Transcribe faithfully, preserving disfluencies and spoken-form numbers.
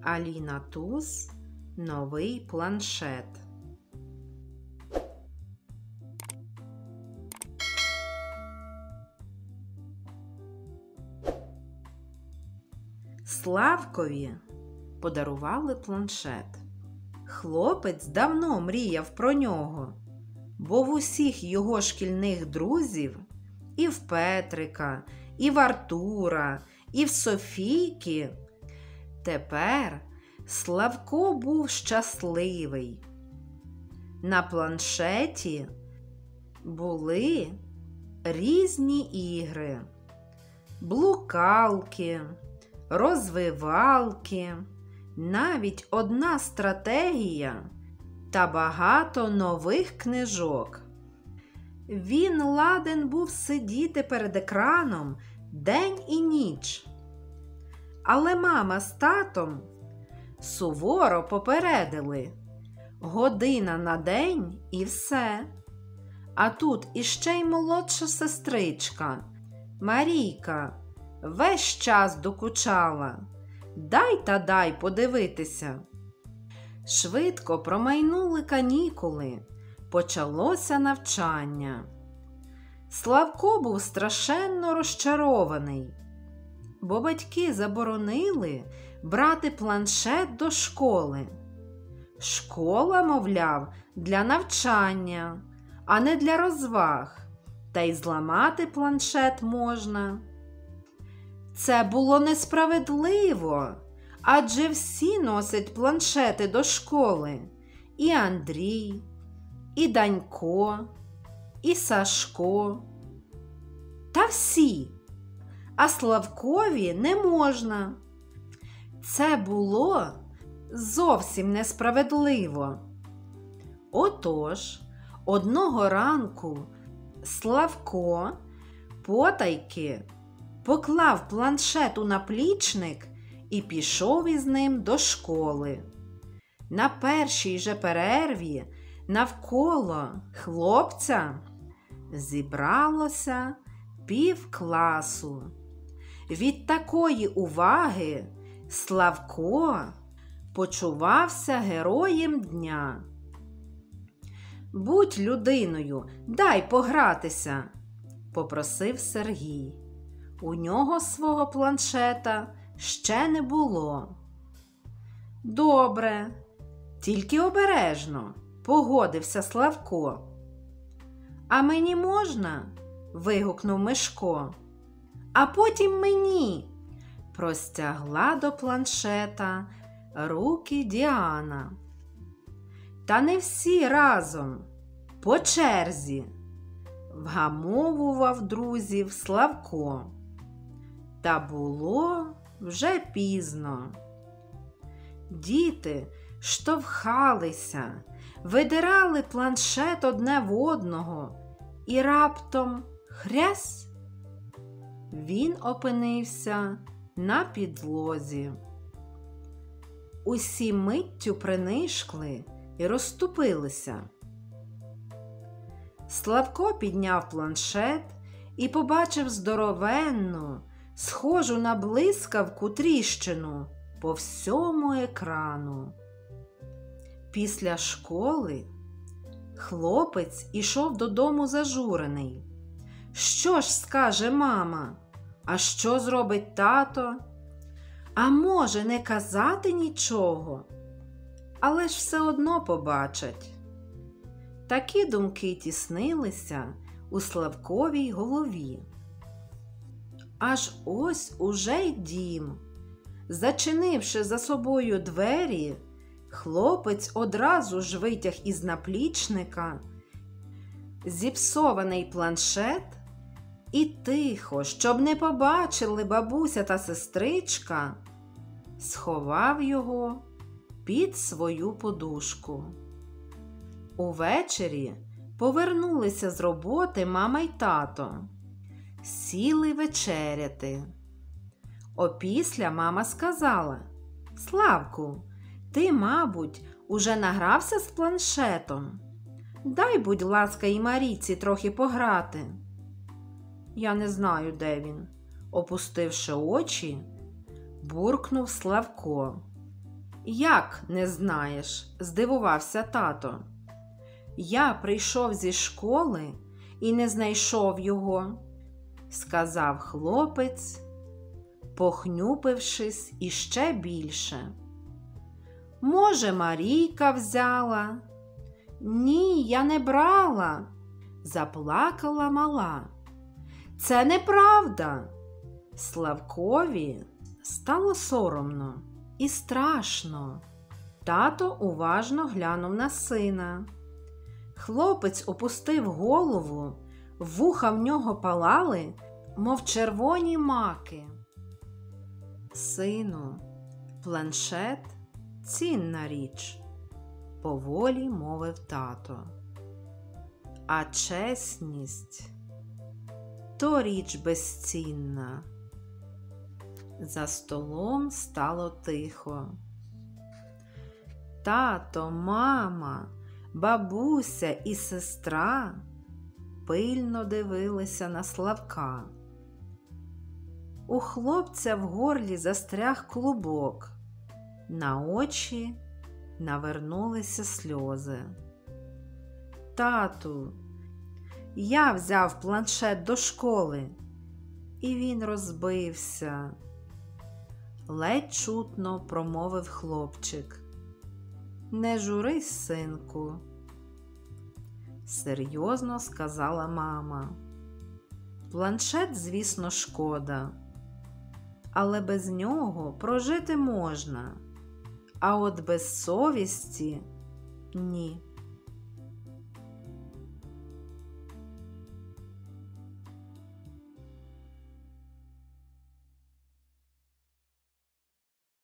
Аліна Туз «Новий планшет». Славкові подарували планшет. Хлопець давно мріяв про нього, бо в усіх його шкільних друзів, і в Петрика, і в Артура, і в Софійки, тепер Славко був щасливий. На планшеті були різні ігри, блукалки, розвивалки, навіть одна стратегія та багато нових книжок. Він ладен був сидіти перед екраном день і ніч. Але мама з татом суворо попередили: година на день і все. А тут іще й молодша сестричка Марійка весь час докучала: дай та дай подивитися. Швидко промайнули канікули, почалося навчання. Славко був страшенно розчарований, бо батьки заборонили брати планшет до школи. Школа, мовляв, для навчання, а не для розваг, та й зламати планшет можна. Це було несправедливо, адже всі носять планшети до школи. І Андрій, і Данько, і Сашко. Та всі. А Славкові не можна. Це було зовсім несправедливо. Отож, одного ранку Славко потайки поклав планшет у наплічник і пішов із ним до школи. На першій же перерві навколо хлопця зібралося пів класу. Від такої уваги Славко почувався героєм дня. «Будь людиною, дай погратися», – попросив Сергій. У нього свого планшета ще не було. «Добре, тільки обережно», – погодився Славко. «А мені можна?» – вигукнув Мишко. «А потім мені!» – простягла до планшета руки Діана. «Та не всі разом, по черзі», – вгамовував друзів Славко. Та було вже пізно. Діти штовхалися, видирали планшет одне в одного, і раптом хрясь! Він опинився на підлозі. Усі миттю принишкли і розступилися. Славко підняв планшет і побачив здоровенну, схожу на блискавку тріщину по всьому екрану. Після школи хлопець ішов додому зажурений. Що ж скаже мама? А що зробить тато? А може, не казати нічого? Але ж все одно побачать. Такі думки тіснилися у Славковій голові. Аж ось уже й дім. Зачинивши за собою двері, хлопець одразу ж витяг із наплічника зіпсований планшет і тихо, щоб не побачили бабуся та сестричка, сховав його під свою подушку. Увечері повернулися з роботи мама й тато. Сіли вечеряти. Опісля мама сказала: «Славку, ти, мабуть, уже награвся з планшетом. Дай, будь ласка, і Марійці трохи пограти». «Я не знаю, де він», – опустивши очі, буркнув Славко. Як не знаєш? Здивувався тато. Я прийшов зі школи і не знайшов його, сказав хлопець, похнюпившись іще більше. Може, Марійка взяла? Ні, я не брала, заплакала мала. Це неправда. Славкові стало соромно і страшно. Тато уважно глянув на сина. Хлопець опустив голову, вуха в нього палали, мов червоні маки. Сину, планшет – цінна річ, поволі мовив тато. А чесність – то річ безцінна. За столом стало тихо. Тато, мама, бабуся і сестра пильно дивилися на Славка. У хлопця в горлі застряг клубок, на очі навернулися сльози. Тату, я взяв планшет до школи, і він розбився. Ледь чутно промовив хлопчик. Не журись, синку, серйозно сказала мама. Планшет, звісно, шкода, але без нього прожити можна, а от без совісті – ні.